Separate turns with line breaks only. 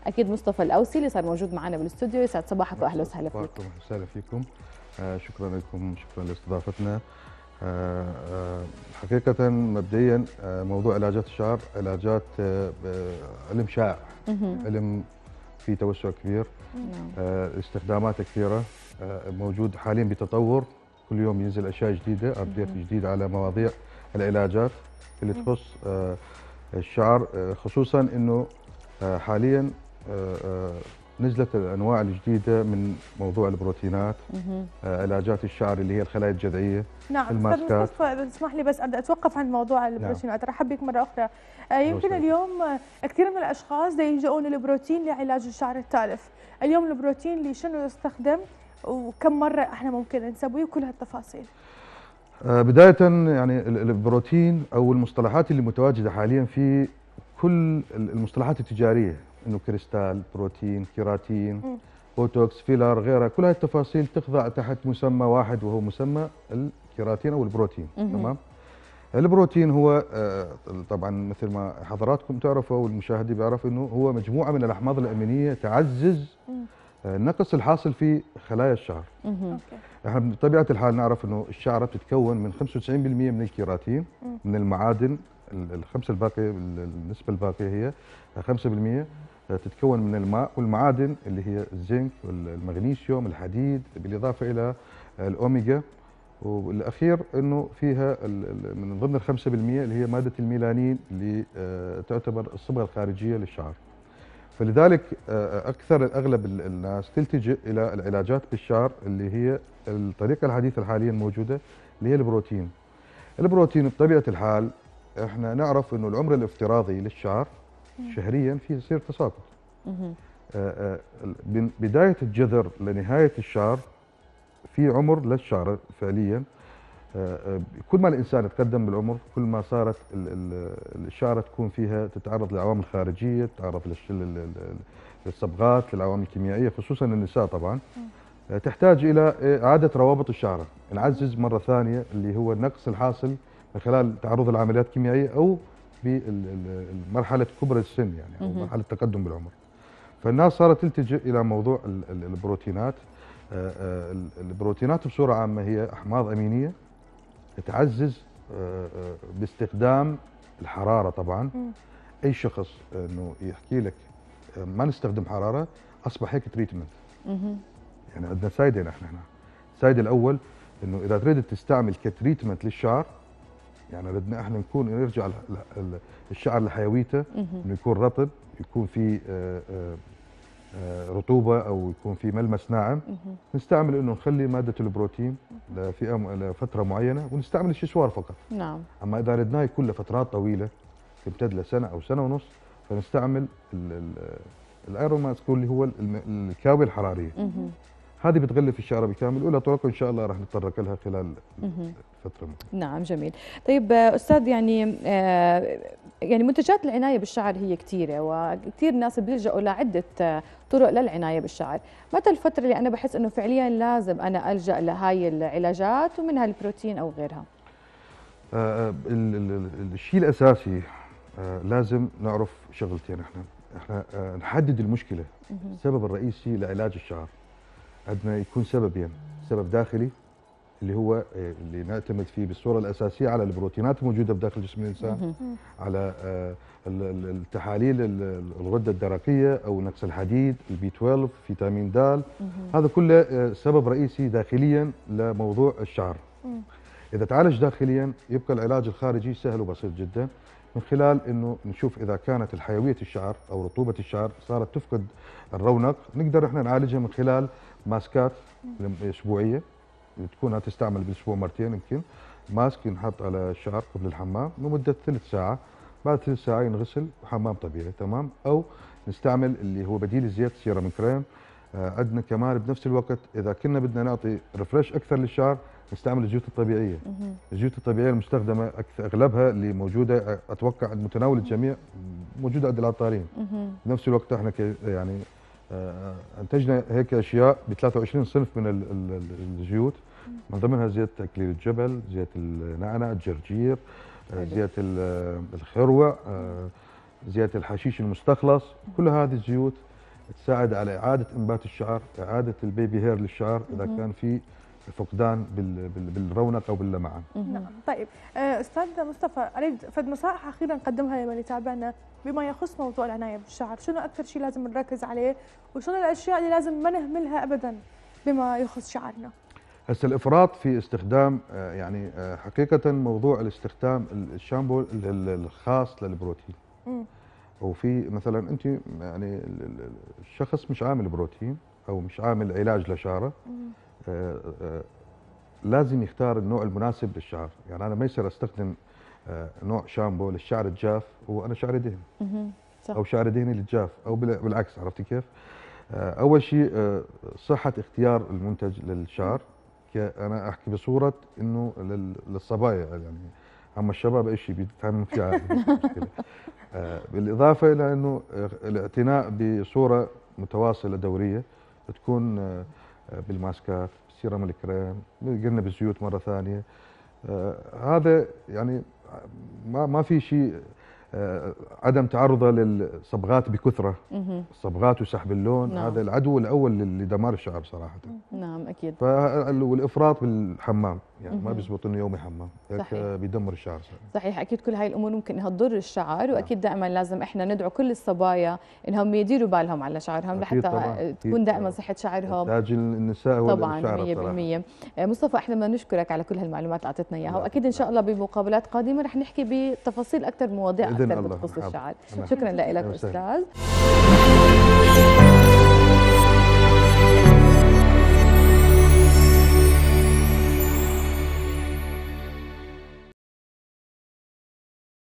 اكيد مصطفى الاوسي اللي صار موجود معنا بالاستوديو. يسعد صباحك واهلا وسهلا فيك.
اهلا وسهلا فيكم. شكرا لكم، شكرا لاستضافتنا. حقيقة مبدئيا موضوع علاجات الشعر علاجات علم شائع، علم فيه توسع كبير، استخدامات كثيرة، موجود حاليا بتطور، كل يوم ينزل اشياء جديدة، ابديت جديد على مواضيع العلاجات اللي تخص الشعر، خصوصا انه حاليا نزلت الانواع الجديده من موضوع البروتينات، علاجات الشعر اللي هي الخلايا الجذعيه.
نعم استاذ مصطفى، اذا تسمح لي بس اتوقف عند موضوع البروتينات. ارحب بك مره اخرى. يمكن اليوم كثير من الاشخاص يلجؤون للبروتين لعلاج الشعر التالف. اليوم البروتين لشنو يستخدم وكم مره احنا ممكن نسويه وكل هالتفاصيل؟
بدايه يعني البروتين او المصطلحات اللي متواجده حاليا في كل المصطلحات التجاريه، انه كريستال، بروتين، كيراتين، بوتوكس، فيلر، غيرها، كل هاي التفاصيل تخضع تحت مسمى واحد وهو مسمى الكيراتين او البروتين. تمام. البروتين هو طبعا مثل ما حضراتكم تعرفوا والمشاهدين بيعرف انه هو مجموعه من الاحماض الامينيه تعزز النقص الحاصل في خلايا الشعر. احنا بطبيعه الحال نعرف انه الشعره بتتكون من 95% من الكيراتين، من المعادن الخمسه الباقيه، النسبه الباقيه هي 5% تتكون من الماء والمعادن اللي هي الزنك والمغنيسيوم، الحديد، بالاضافه الى الاوميجا، والاخير انه فيها من ضمن ال 5% اللي هي ماده الميلانين اللي تعتبر الصبغه الخارجيه للشعر. فلذلك اكثر اغلب الناس تلتجئ الى العلاجات بالشعر اللي هي الطريقه الحديثه حاليا موجوده اللي هي البروتين. البروتين بطبيعه الحال احنا نعرف انه العمر الافتراضي للشعر شهريا فيه يصير تساقط. من بدايه الجذر لنهايه الشعر في عمر للشعر فعليا. كل ما الانسان تقدم بالعمر كل ما صارت الشعره تكون فيها تتعرض لعوامل خارجيه، تتعرض للصبغات، للعوامل الكيميائيه، خصوصا النساء طبعا. تحتاج الى اعاده روابط الشعره، نعزز مره ثانيه اللي هو النقص الحاصل من خلال تعرض العمليات الكيميائيه او بمرحله كبر السن يعني او مرحله التقدم بالعمر. فالناس صارت تلتجئ الى موضوع البروتينات. البروتينات بصوره عامه هي احماض امينيه تعزز باستخدام الحراره طبعا. اي شخص انه يحكي لك ما نستخدم حراره اصبح هيك تريتمنت. يعني عندنا سايده نحن هنا. السايده الاول انه اذا تريد تستعمل كتريتمنت للشعر، يعني بدنا احنا نكون نرجع الشعر لحيويته، انه يكون رطب، يكون في رطوبه او يكون في ملمس ناعم، نستعمل انه نخلي ماده البروتين لفتره معينه ونستعمل الششوار فقط.
نعم.
اما اذا ردناه يكون لفترات طويله تمتد لسنه او سنه ونص فنستعمل الايرون ماسك اللي هو الكاويه الحراريه. هذه بتغلف الشعر بكامل، ولا طرق ان شاء الله راح نتطرق لها خلال فتره.
نعم جميل. طيب استاذ، يعني منتجات العنايه بالشعر هي كثيره، وكثير ناس بيلجأوا لعده طرق للعنايه بالشعر. متى الفتره اللي انا بحس انه فعليا لازم انا ألجأ لهاي العلاجات ومنها البروتين او غيرها؟
الشيء الاساسي لازم نعرف شغلتين. احنا نحدد المشكله. السبب الرئيسي لعلاج الشعر عندنا يكون سببين، سبب داخلي اللي هو اللي نعتمد فيه بالصوره الاساسيه على البروتينات الموجوده بداخل جسم الانسان، على التحاليل الغده الدرقيه او نقص الحديد، البي 12، فيتامين د. هذا كله سبب رئيسي داخليا لموضوع الشعر. اذا تعالج داخليا يبقى العلاج الخارجي سهل وبسيط جدا، من خلال انه نشوف اذا كانت الحيويه الشعر او رطوبه الشعر صارت تفقد الرونق، نقدر احنا نعالجها من خلال ماسكات اسبوعيه تكون تستعمل بالاسبوع مرتين. يمكن ماسك ينحط على الشعر قبل الحمام لمده ثلث ساعه، بعد ثلث ساعه ينغسل وحمام طبيعي. تمام. او نستعمل اللي هو بديل الزيت، سيرم كريم. عندنا كمان بنفس الوقت اذا كنا بدنا نعطي ريفرش اكثر للشعر نستعمل الزيوت الطبيعيه. الزيوت الطبيعيه المستخدمه اغلبها اللي موجوده اتوقع عند متناول الجميع، موجوده عند العطارين. بنفس الوقت احنا يعني انتجنا هيك اشياء ب 23 صنف من الزيوت، من ضمنها زيت اكليل الجبل، زيت النعنع، الجرجير، زيت الخروع، زيت الحشيش المستخلص. كل هذه الزيوت تساعد على اعاده انبات الشعر، اعاده البيبي هير للشعر اذا كان في فقدان بالرونق او باللمعان.
نعم. طيب استاذ مصطفى، اريد فد نصائح اخيرا نقدمها لمن يتابعنا بما يخص موضوع العنايه بالشعر، شنو اكثر شيء لازم نركز عليه وشنو الاشياء اللي لازم ما نهملها ابدا بما يخص شعرنا؟
هسه الافراط في استخدام يعني حقيقه موضوع الاستخدام الشامبو الخاص للبروتين. وفي مثلا انت يعني الشخص مش عامل بروتين او مش عامل علاج لشعره، لازم يختار النوع المناسب للشعر. يعني انا ما يصير استخدم نوع شامبو للشعر الجاف وانا شعري دهني، او شعري دهني للجاف، او بالعكس. عرفتي كيف؟ اول شيء صحه اختيار المنتج للشعر. انا احكي بصوره انه للصبايا، يعني اما الشباب اي شيء بيتعاملوا فيه عادي مش مشكله. بالاضافه الى انه الاعتناء بصوره متواصله دوريه، تكون بالماسكات، بالسيرم الكريم، قلنا بالزيوت مره ثانيه. هذا يعني ما في شيء. عدم تعرضه للصبغات بكثره، الصبغات وسحب اللون. نعم. هذا العدو الاول لدمار الشعر صراحه.
نعم اكيد.
والافراط بالحمام، يعني ما بيزبط انه يومي حمام، هيك بيدمر الشعر.
صحيح، اكيد كل هاي الامور ممكن انها تضر الشعر. واكيد دائما لازم احنا ندعو كل الصبايا انهم يديروا بالهم على شعرهم لحتى تكون دائما صحه شعرهم.
تاج النساء هو
طبعا 100%. مصطفى، احنا بدنا نشكرك على كل هالمعلومات اللي اعطيتنا اياها، واكيد ان شاء الله بمقابلات قادمه رح نحكي بتفاصيل اكثر، مواضيع اكثر بخصوص الشعر. شكرا لك استاذ.